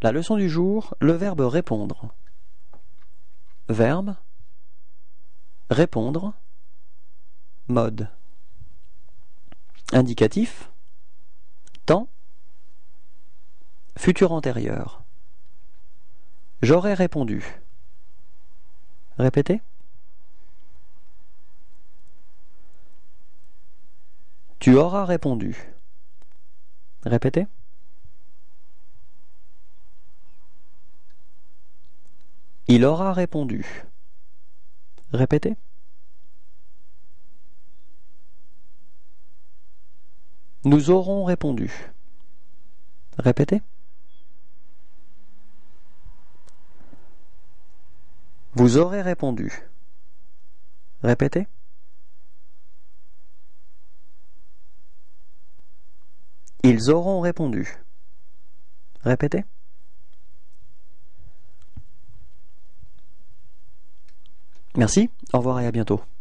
La leçon du jour, le verbe répondre. Verbe, répondre, mode. Indicatif, temps, futur antérieur. J'aurais répondu. Répétez. Tu auras répondu. Répétez. Il aura répondu. Répétez. Nous aurons répondu. Répétez. Vous aurez répondu. Répétez. Ils auront répondu. Répétez. Merci, au revoir et à bientôt.